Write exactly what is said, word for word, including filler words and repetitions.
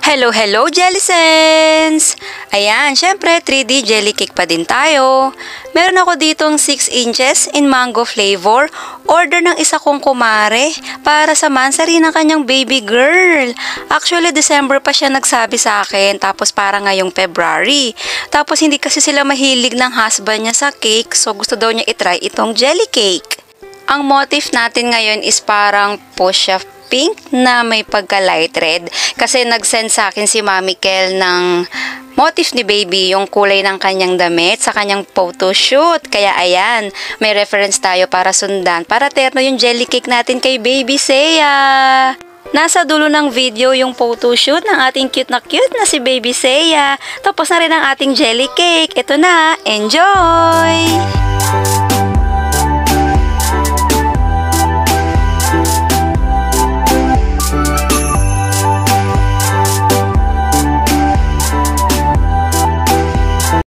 Hello, hello, Jellicens! Ayan, syempre, three D jelly cake pa din tayo. Meron ako ditong six inches in mango flavor. Order ng isa kong kumare para sa mansari ng kanyang baby girl. Actually, December pa siya nagsabi sa akin, tapos para ngayong February. Tapos hindi kasi sila mahilig ng husband niya sa cake, so gusto daw niya itry itong jelly cake. Ang motif natin ngayon is parang fuchsia pink na may pagka light red kasi nag-send sa akin si Mami Kel ng motif ni baby, yung kulay ng kanyang damit sa kanyang photoshoot. Kaya ayan, may reference tayo para sundan para terno yung jelly cake natin kay baby Seiya. Nasa dulo ng video yung photoshoot ng ating cute na cute na si baby Seiya. Tapos na rin ang ating jelly cake. Ito na, enjoy!